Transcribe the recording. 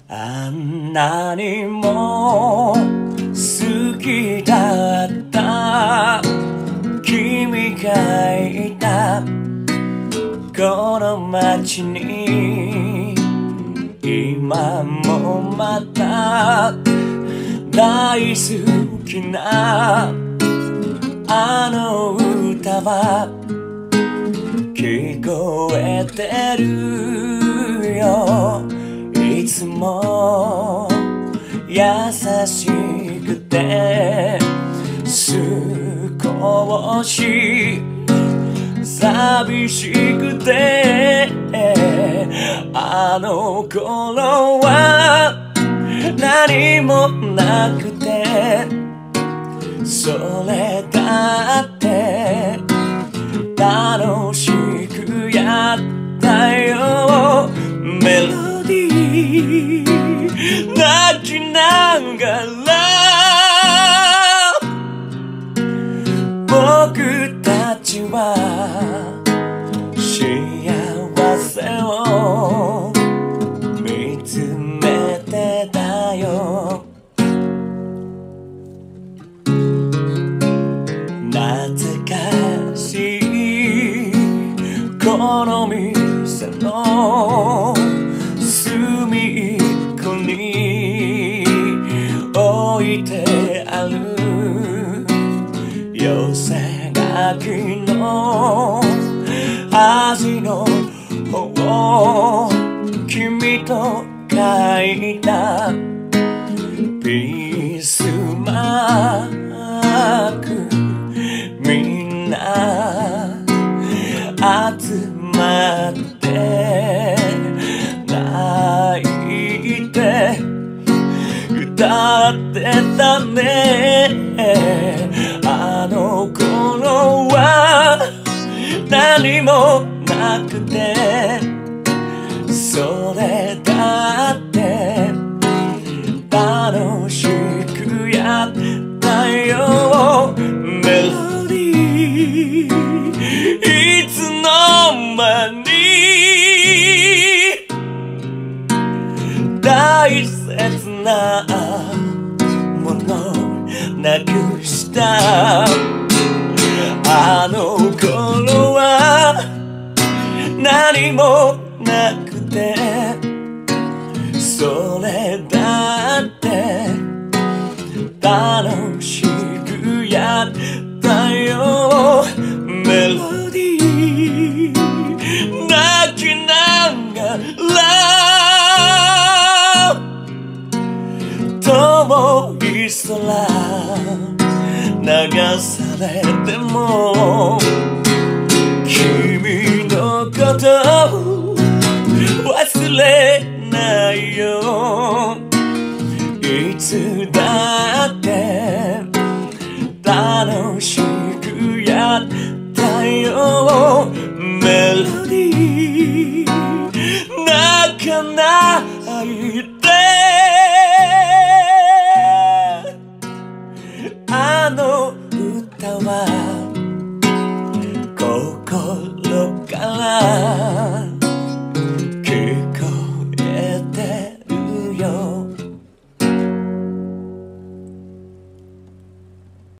あんなにも好きだった君がいたこの街に今もまた大好きなあの歌は聞こえてるよいつも優しくて少し寂しくてあの頃は何もなくてそれだって楽しくやったよメロディー泣きながら僕たちは幸せを見つめてたよ懐かしいこの店の隅っこに置いてある寄せ書きの味の方君と書いたピースマークみんな集まって泣いて歌ってたねあの頃は何もなくてそれだって楽しくやったよメロディーいつの間に大切なものなくしたあの頃は何もなくてそれだって楽しくやったよメロディー泣きながら遠い空流されても君のこと忘れないよいつだって楽しくやったよメロディー泣かないであの歌は心から